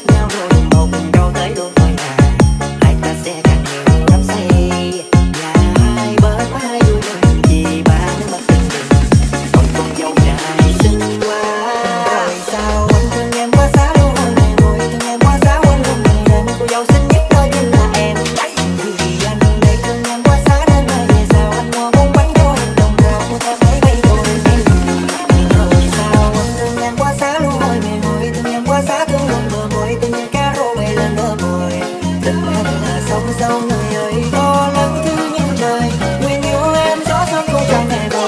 nhau rồi một câu tới luôn thôi à. Hai ta sẽ càng nhiều đắm say, nhà hai bên có hai đôi đường vì ba nước mắt tình đừng. Còn con dâu trai xinh quá rồi sao anh thương em quá xá luôn rồi này rồi thương em quá xá quên luôn ngày đêm cô dâu xinh nhất đó chính là em. Vì anh đây thương em quá xá nên mai về sao anh mua bún bánh cho em đồng rau mua thêm mấy bay rồi em. Rồi sao anh thương em quá xá luôn rồi mẹ ngồi thương em quá xá thương luôn bờ môi tự nhiên cá rô bay lên bờ môi. Tình anh là sông sâu người ơi to lớn thứ nhân đời, nguyện yêu em gió xuân không chẳng hề bờ.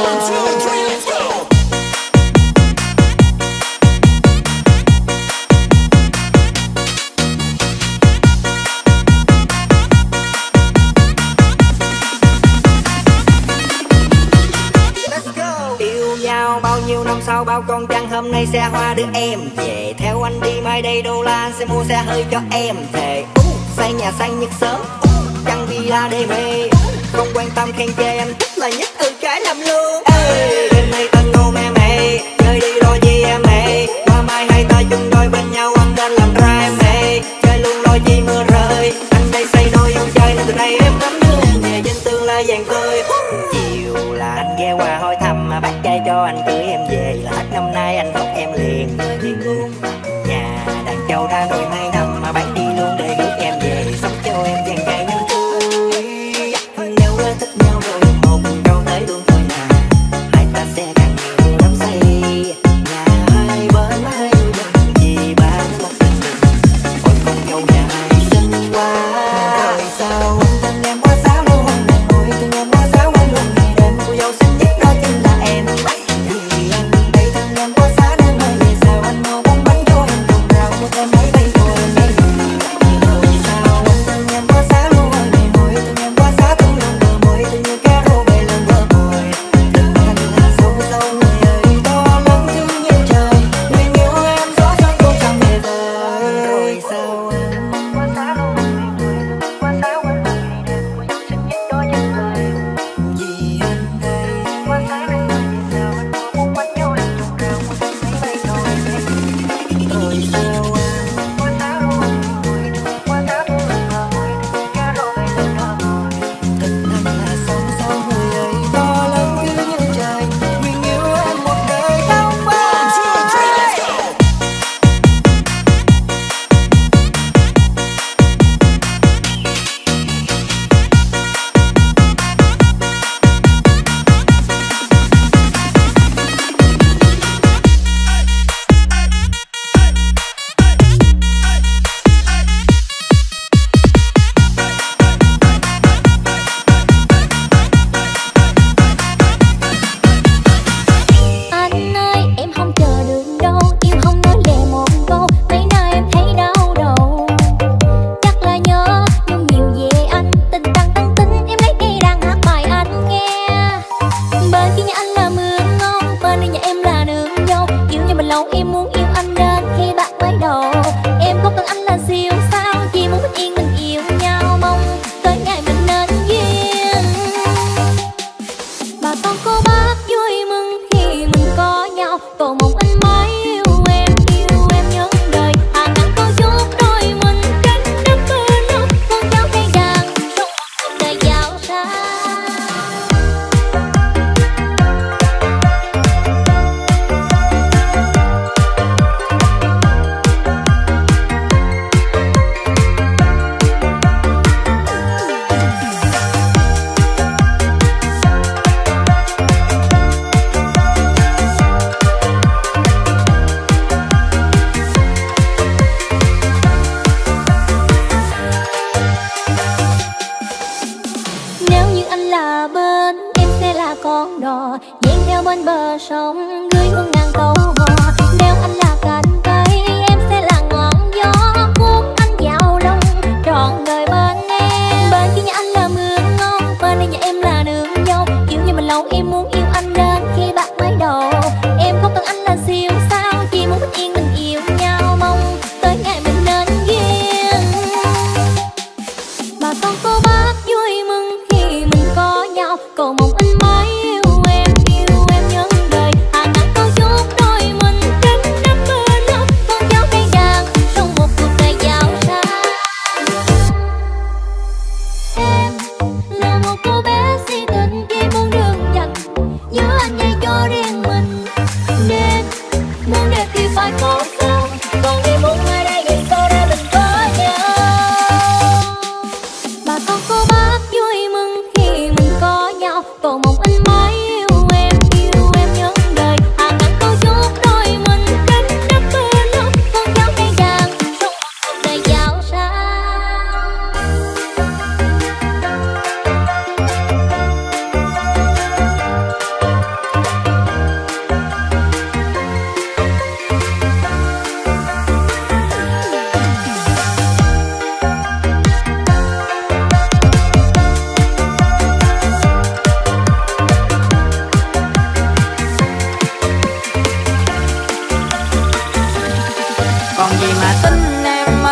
Yêu nhau bao nhiêu năm sau bao con trăng hôm nay xe hoa đưa em về. Theo anh đi mai đây đô la sẽ mua xe hơi cho em. Thề xây nhà xanh nhất sớm, trăng villa đê mê. Không quan tâm khen chê em thích là nhất trái làm luôn. Ê, đêm nay tân ngô mê mê, chơi đi đôi gì em mê. Mà mai hai ta chung đôi bên nhau anh nên làm ra em mê. Chơi luôn đôi chi mưa rơi, anh đây say đôi yêu chơi nên từ nay em cấm đưa em về trên tương lai vàng tươi. Chiều là anh ghé qua hỏi thăm mà bác trai cho anh cưới em về. Là hết năm nay anh học em liền luôn. Nhà đàn châu đã đôi mấy năm mà bác đi luôn để rước em về sống cho em vàng cây năm tươi. Nếu đã thích nhau rồi một câu tới luôn thôi à. Hai ta sẽ càng nhiều đắm say, nhà hai bên hai đôi đường vì ba nước mắt tình đừng. Ôi con dâu nhà ai xinh quá rồi sao anh thương em quá xá luôn này ngồi thương em quá xá quên luôn ngày đêm cô dâu xinh nhất đó chính là em. Vì anh đây thương em quá xá nên mai về sao anh mua bún bánh cho em đồng rau mua thêm mấy bay rồi em. Rồi sao anh thương em quá xá luôn rồi này ngồi thương em quá xá thương luôn bờ môi tự nhiên cá rô bay lên bờ môi. Tình anh là sâu sâu người ơi to lớn thứ như trời, nguyện yêu em gió xuân không chẳng hề vời. Rồi sao anh quá xá luôn rồi này ngồi thương em quá xá quên luôn ngày đêm cô dâu xinh nhất đó chính là em. Vì anh đây quá xá nên mai về sao anh mua bún bánh cho em đồng rau mua thêm mấy bay rồi em. Rồi sao anh quá xá luôn rồi này ngồi thương em quá xá thương luôn bờ môi tự nhiên cá rô bay lên bờ môi. Tình anh là sông sâu người ơi to lớn cứ như trời, nguyện yêu em một đời không phai. Anh ơi em không chờ được đâu, yêu không nói lệ một câu, mấy nay em thấy đau đầu. Chắc là nhớ nhưng nhiều về anh, tình tăng tăng tính em lấy cây đàn hát bài anh nghe. Bên kia nhà anh là mưa ngon, bên đây nhà em là nương dâu. Yêu nhau mình lâu em muốn yêu anh đến khi bạc mới đầu. Em không cần anh là siêu sao, chỉ muốn bình yên mình yêu nhau, mong tới ngày mình nên duyên. Bà con cô bác vui mừng khi mình có nhau, cầu mong anh mãi yêu em nhân đời. Hàng ngàn câu chúc đôi mình trên đất mưa nước, con cháu cây đàn sống một đời giàu sang. Nếu như anh là bên em sẽ là con đò dang theo bên bờ sông gửi hương ngàn câu hò. Nếu anh là cành cây em sẽ là ngọn gió cuốn anh vào lòng trọn đời bên em. Bên kia nhà anh là mưa ngon, bên đây nhà em là nương dâu. Yêu nhau mình lâu em muốn yêu anh đến khi bạc mới đầu. Em không cần anh là siêu sao, chỉ muốn bình yên mình yêu nhau, mong tới ngày mình nên duyên. Bà con cô bác vui mừng khi mình có nhau, cầu mong anh mãi yêu em nhân đời. Hàng ngàn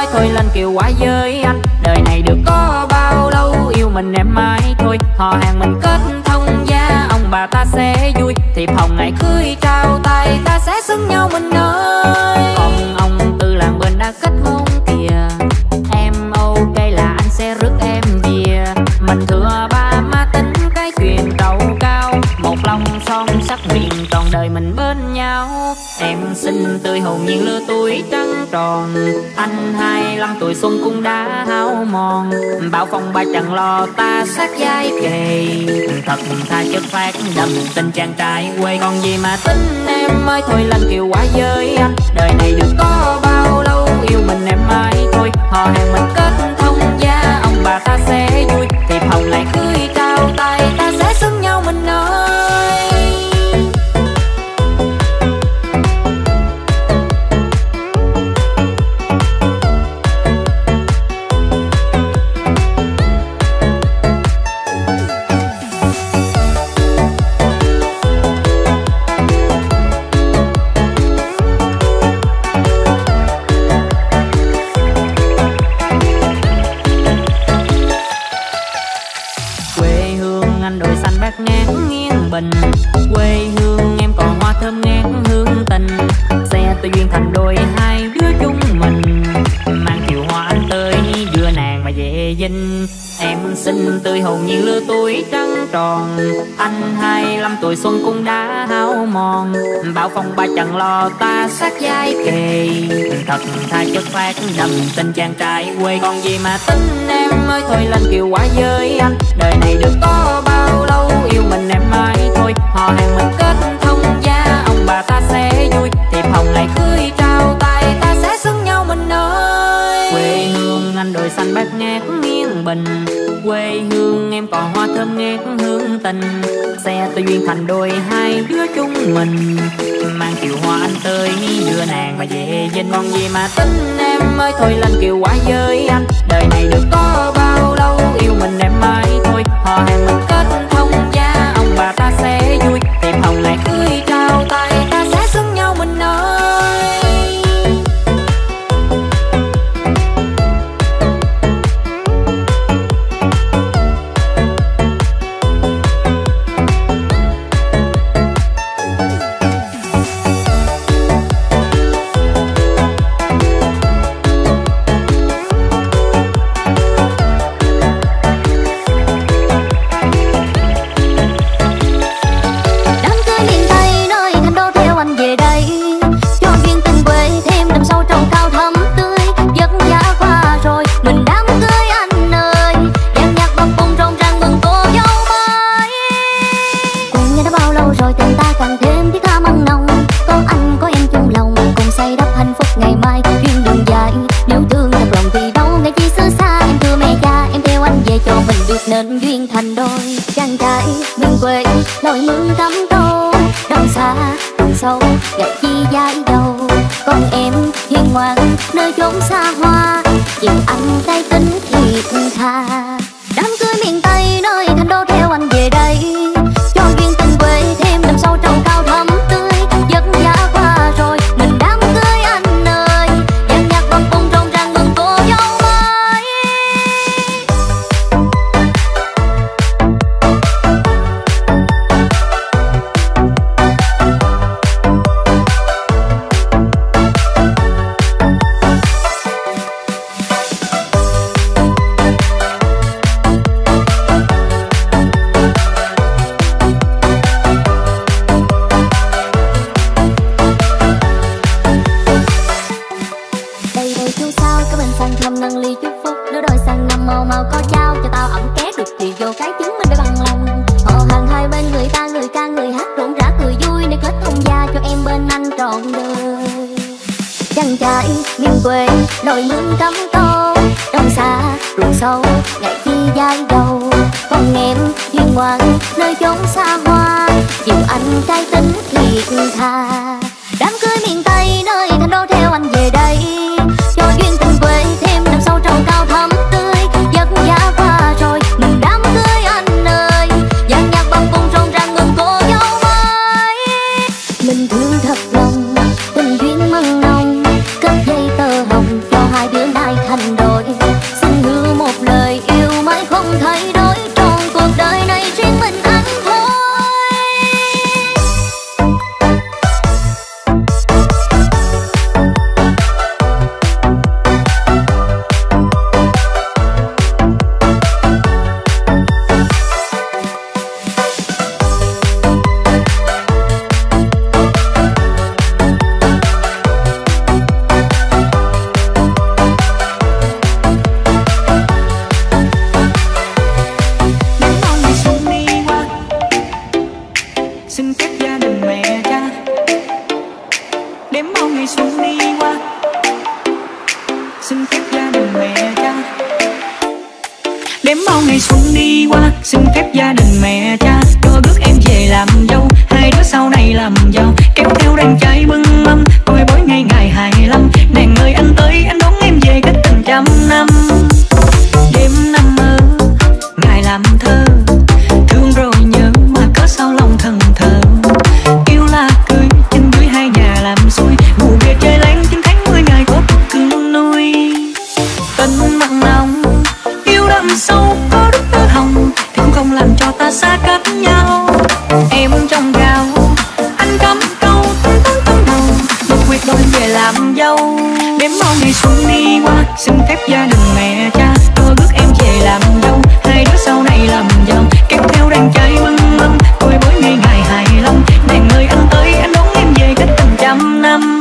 ơi thôi lên kiều quá với anh. Đời này được có bao lâu yêu mình em mãi thôi. Họ hàng mình kết thông gia, ông bà ta sẽ vui. Thiệp hồng ngày cưới trao tay, ta sẽ xứng nhau mình ơi. Còn ông Tư làng bên đã kết hôn kìa, em ok là anh sẽ rước em về. Mình thừa ba má tính cái chuyện trầu cao, một lòng son sắc miệng trọn đời mình bên nhau. Em xinh tươi hồn nhiên lứa tuổi trắng tròn, anh 25 tuổi xuân cũng đã hao mòn. Bảo phong ba chẳng lo ta sát vai kề, thật tha chất phát đậm tình chàng trai quê. Còn gì mà tính em ơi thôi lên kiều quá với anh. Đời này được có bao lâu yêu mình em mãi thôi. Họ hàng mình kết thông gia, ông bà ta sẽ vui. Thiệp hồng lại cưới trao tay, ta sẽ xứng nhau mình ơi. Quê hương em còn hoa thơm ngát hương tình, xe tôi duyên thành đôi hai đứa chúng mình. Mang kiều hoa anh tới đưa nàng mà về dinh. Em xinh tươi hồn nhiên lứa tuổi trắng tròn, anh 25 tuổi xuân cũng đã hao mòn. Bảo phong ba chẳng lo ta sát vai kề, thật tha chất phát đậm tình chàng trai quê. Còn gì mà tính em ơi thôi lên kiều quá với anh. Đời này được có bao lâu yêu mình em mãi thôi. Họ hàng mình kết thông gia, ông bà ta sẽ vui. Thiệp hồng lại cưới trao tay, ta sẽ xứng nhau mình ơi. Quê hương anh đồi xanh bát ngát nghiêng bình, quê hương em còn hoa thơm ngát hương tình. Xe tôi duyên thành đôi hai đứa chúng mình, mang kiều hoa anh tới đưa nàng mà về dinh. Còn gì mà tính em ơi thôi lên kiều quá với anh. Đời này được có bao lâu yêu mình em mãi thôi. Họ hàng mình kết thông gia, ông bà ta sẽ vui. Thiệp hồng lại cưới trao tay, ta sẽ xứng nhau mình ơi. nên duyên thành đôi. Chàng trai miền quê lội mương cắm câu, đông xa đường sâu gặp chi dãi đầu. Còn em hiền ngoan nơi chốn xa hoa, chịu anh tay tính thiệt tha. Đám cưới miền Tây nơi thành đô theo anh về đây, cho duyên tình quê thêm đầm sâu trầu cao thắm tươi. Giấc giá qua rồi mình đám cưới anh ơi, dàn nhạc băng tung rộn ràng mừng cô dâu mới. Miền quê lội mương cắm câu, đông xa ruộng sâu ngày chi dãi đầu. Còn em hiền ngoan nơi chốn xa hoa, chịu anh trai tính thiệt tha. Đám cưới miền Tây nơi thành đô theo anh về đây, cho duyên tình quê thêm đầm sâu trầu cao thắm tươi. Giấc giá qua rồi mừng đám cưới anh ơi, dàn nhạc băng tung rộn ràng mừng cô dâu mới. Mình thương thật lòng tình duyên mặn nồng, cất dây tơ hồng cho hai đứa nay gia đình mẹ cha. Đếm bao ngày xuân đi qua, xin phép gia đình mẹ cha cho rước em về làm dâu, hai đứa sau này làm giàu, kéo theo đàn trai bưng mâm, coi bói ngày ngày 25. Nàng ơi anh tới anh đón em về cách tình 100 năm. Đêm năm mơ ngày làm thơ, thương rồi nhớ mà có sao lòng thần thờ. Yêu là cưới trên dưới hai nhà làm xuôi, ngủ về chơi láng 9 tháng 10 ngày có cực cưng nuôi. Tình mặn nồng yêu đậm sâu có đứt tơ hồng thì cũng không làm cho ta xa cách nhau. Em trong gạo anh cắm câu tấm đầu, một quyệt đôi về làm dâu. Đếm bao ngày xuân đi qua, xin phép gia đình mẹ cha cho rước em về làm dâu, hai đứa sau này làm giàu, kéo theo đàn trai bưng mâm, coi bói ngày ngày 25. Nàng ơi anh tới anh đón em về cách tình 100 năm.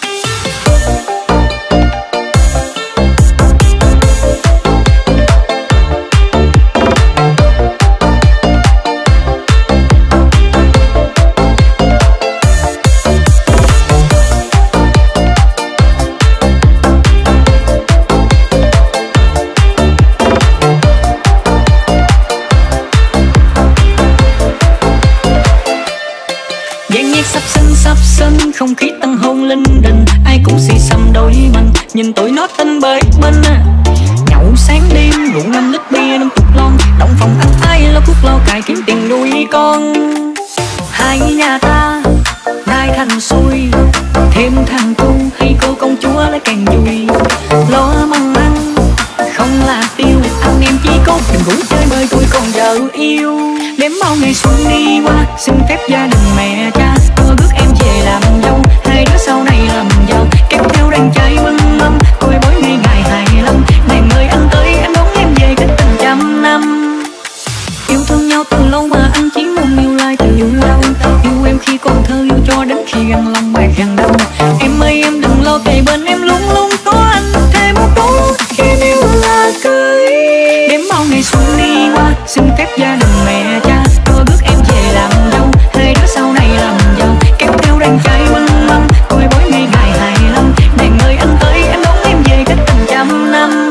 Sắp sân không khí tăng hôn linh đình, ai cũng xì xầm đôi mình, nhìn tụi nó tinh bới bên nhậu sáng đêm rượu 5 lít bia 5 cục lon, động phòng ăn ai lo cuốc lo cài kiếm tiền nuôi con. Hai nhà ta nay thành xuôi, thêm thằng cu hay cô công chúa lấy càng vui. Lo măng ăn không là tiêu, anh em chỉ có đừng ngủ chơi bơi tôi còn vợ yêu. Đếm bao ngày xuân đi qua, xin phép gia đình mẹ cha cho rước em về làm dâu, hai đứa sau này làm giàu, kéo theo đàn trai bưng mâm, coi bói ngày ngày 25. Nàng ơi anh tới anh đón em về cách tình 100 năm. Yêu thương nhau từ lâu mà anh chỉ muốn yêu lại từ yêu đâu, yêu em khi còn thơ, yêu cho đến khi gần lòng mà gần đâu. Em ơi em đừng lo, kề bên em luôn luôn có anh, thêm một câu khi yêu là cưới. Đếm bao ngày xuân đi qua, xin phép gia đình mẹ cha cho rước em về làm dâu, hai đứa sau này làm giàu, kéo theo đàn trai bưng mâm, coi bói ngày ngày 25. Nàng ơi anh tới anh đón em về cách tình 100 năm.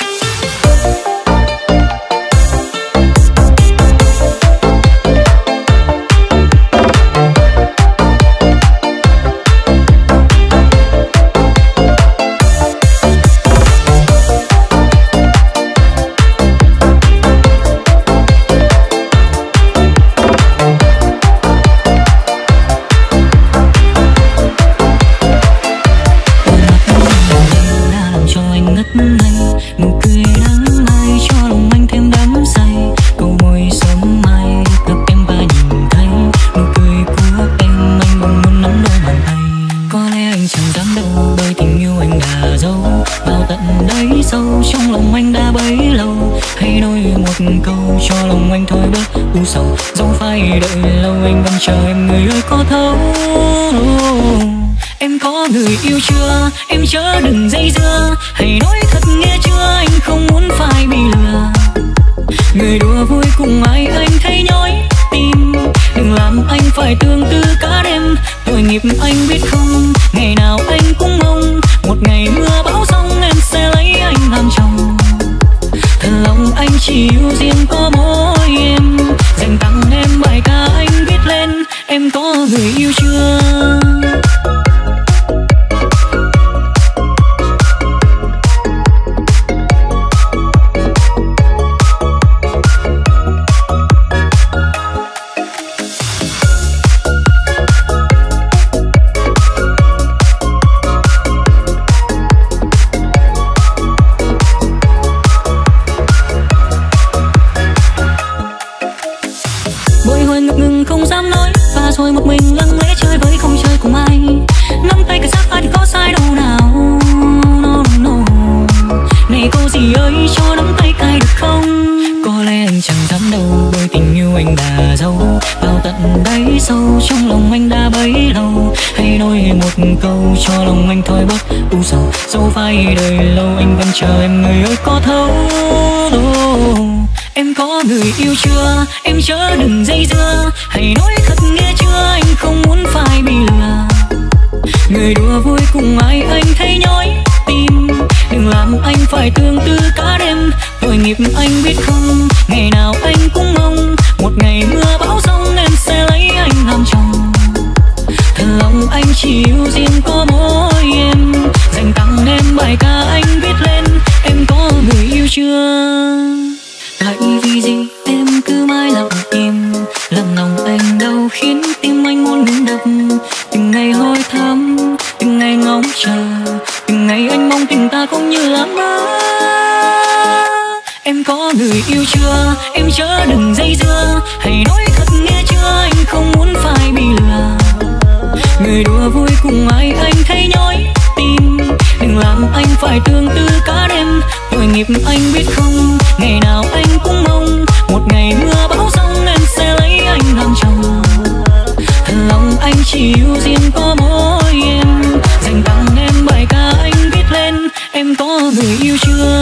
Dẫu phải đợi lâu anh vẫn chờ em, người ơi có thấu. Em có người yêu chưa, em chớ đừng dây dưa, hãy nói thật nghe chưa, anh không muốn phải bị lừa. Người đùa vui cùng ai anh thấy nhói tim, đừng làm anh phải tương tư cả đêm. Tội nghiệp anh biết không, ngày nào anh cũng mong một ngày mưa bão xong em sẽ lấy anh làm chồng. Thật lòng anh chỉ yêu riêng có mỗi em, dành tặng em bài ca anh viết lên. Em có người yêu chưa? Rồi một mình lặng lẽ chơi với không chơi cùng ai, nắm tay cái xác ai thì có sai đâu nào. No, no. Này cô gì ơi cho nắm tay cay được không? Có lẽ anh chẳng dám đâu, bởi tình yêu anh đã giấu vào tận đáy sâu trong lòng anh đã bấy lâu. Hãy nói một câu cho lòng anh thôi bớt u sầu, dẫu phải đời lâu anh vẫn chờ em, người ơi có thấu. Em có người yêu chưa, em chớ đừng dây dưa, hãy nói thật nghe chưa, anh không muốn phải bị lừa. Người đùa vui cùng ai anh thấy nhói tim, đừng đừng làm anh phải tương tư cả đêm. Tội nghiệp anh biết không, ngày nào anh cũng mong một ngày mưa bão giông em sẽ lấy anh làm chồng. Thật lòng anh chỉ yêu riêng có mỗi em, dành tặng em bài ca anh viết lên. Em có người yêu chưa? Tại vì gì em cứ mãi lặng im, làm lòng anh đau khiến tim anh muốn ngừng đập. Từng ngày hỏi thăm, từng ngày ngóng chờ, từng ngày anh mong tình ta cũng như là mơ. Em có người yêu chưa? Em chớ đừng dây dưa, hãy nói thật nghe chưa, anh không muốn phải bị lừa. Người đùa vui cùng ai anh thấy nhói tim, đừng làm anh phải tương tư cả đêm. Tội nghiệp anh biết không, ngày nào anh cũng mong một ngày mưa bão giông em sẽ lấy anh làm chồng. Thật lòng anh chỉ yêu riêng có mỗi em, dành tặng em bài ca anh viết lên. Em có người yêu chưa?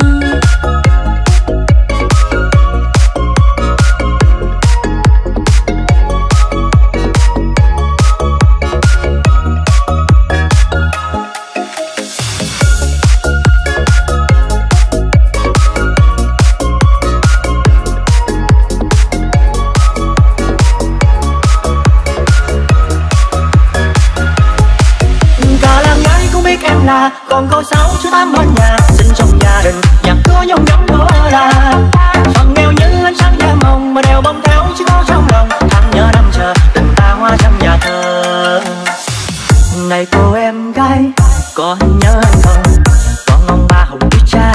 Còn cô 6 chú 8 bên nhà, sinh trong gia đình nhạc cửa nhông nhắm đổ là phần nghèo như ánh sáng da mộng mà đều bông theo chỉ có trong lòng. Tháng nhớ năm chờ tình ta hoa trong nhà thờ. Này cô em gái có nhớ anh không, có ông ba hồng đứa trai.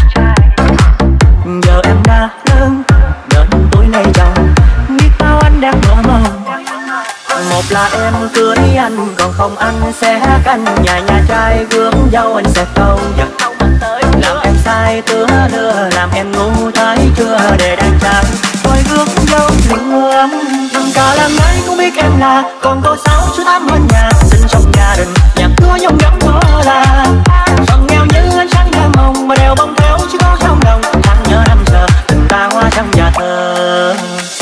Giờ em đã lớn đến tuổi này chồng, biết bao anh đang mơ mộng. Một là em cưới anh, còn không anh sẽ canh nhà trai gương dâu anh sẽ câu giật. Làm em sai tứa lừa, làm em ngu thấy chưa để đàn trai tôi gương dâu lương. Cả làng gái cũng biết em là còn cô 6 chú 8 bên nhà, sinh trong gia đình nhạc cửa nhông nhắm đổ là phần nghèo như ánh sáng da mộng mà đều bông theo chỉ có trong lòng. Tháng nhớ năm chờ tình ta hoa trong nhà thờ.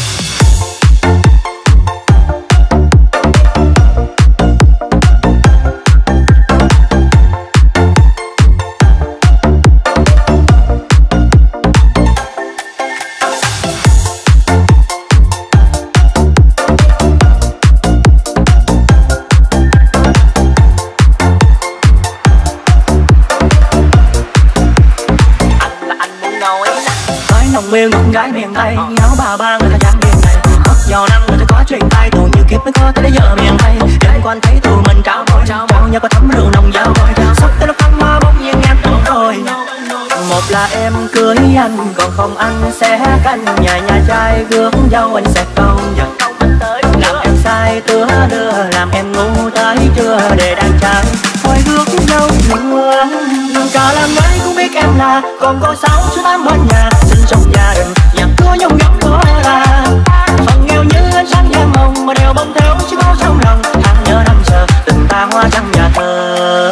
Miền con gái miền Tây, áo bà ba người ta dáng miền này. Mất vào năm người ta có chuyện tay, tù nhiều kiếp mới có tới giờ miền Tây. Đêm quan thấy tù mình trao bôi, bao nhiêu có thấm rượu nồng dao bôi. Sắp tới lúc thăng hoa bỗng nhiên em tưởng rồi. Một là em cưới anh, còn không anh sẽ canh nhà trai gương dâu anh sẽ câu giật. Làm em sai tứa lừa, làm em ngu thấy chưa để đàn trai thôi gương dâu lương. Cả làng gái cũng biết em là còn cô 6 chú 8 bên nhà, sinh trong gia đình nhạc cửa nhông nhắm đổ là phần nghèo như ánh sáng da mộng mà đều bông theo chỉ có trong lòng. Tháng nhớ năm chờ tình ta hoa trong nhà thờ.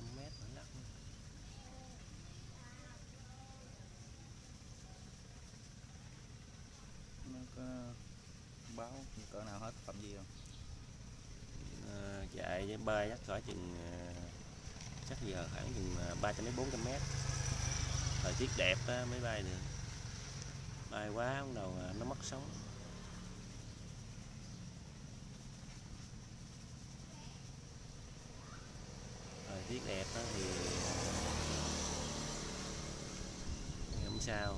mét vẫn lắc. Nó có báo cỡ nào hết tầm gì không? Chạy với bơi chắc cỡ chừng chắc giờ khoảng chừng 300 đến 400 mét. Thời tiết đẹp á, mới bay được. Bay quá bắt đầu nó mất sóng. Thời tiết đẹp đó thì không sao.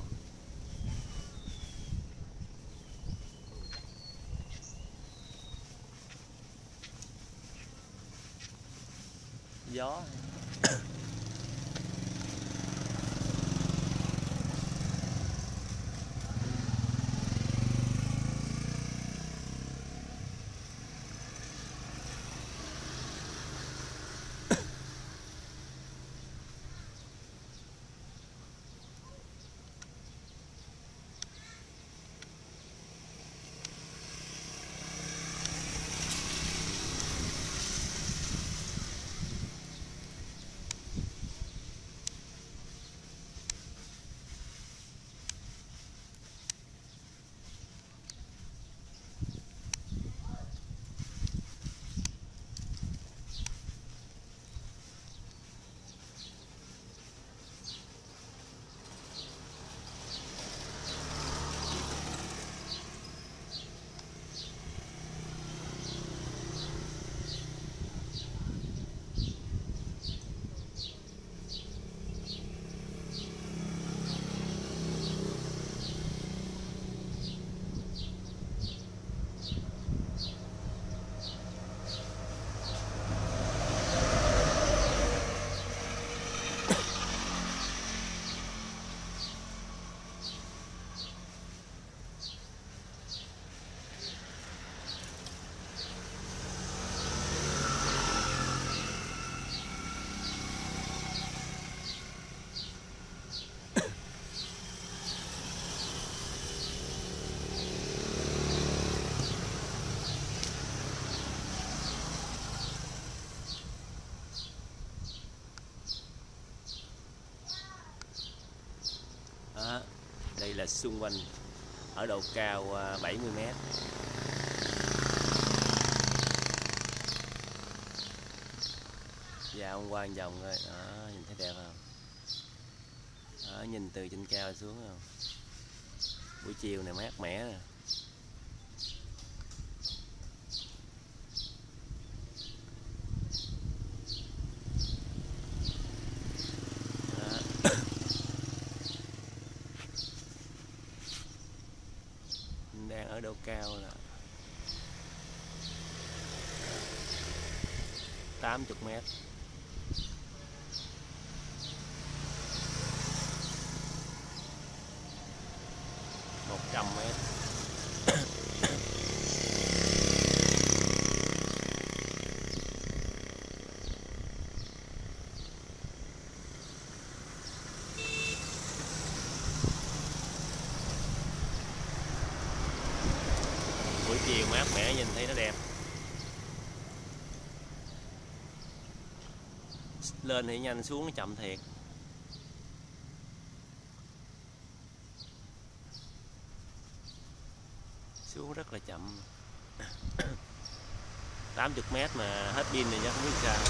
Gió đó. Đây là xung quanh ở độ cao 70 mét. Dạo qua vòng rồi đó, nhìn thấy đẹp không? Đó, nhìn từ trên cao xuống không? Buổi chiều này mát mẻ nè. Đang ở độ cao là 80 mét. Một 100 mét. Buổi chiều mát mẻ nhìn thấy nó đẹp. Lên thì nhanh, xuống nó chậm thiệt. Xuống rất là chậm. 80 mét mà hết pin thì chắc không biết sao.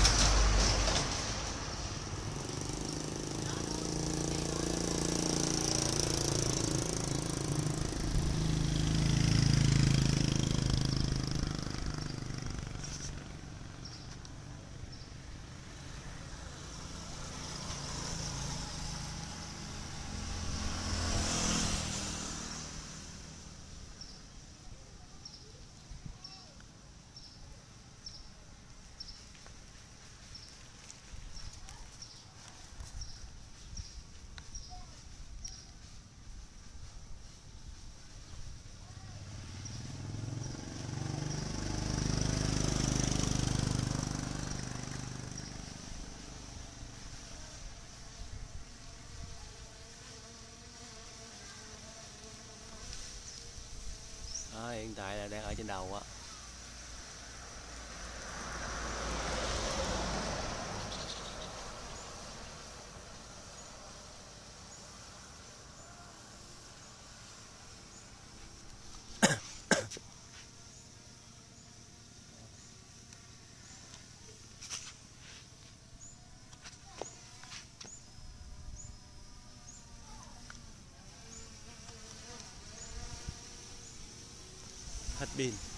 Đó, hiện tại là đang ở trên đầu á. pin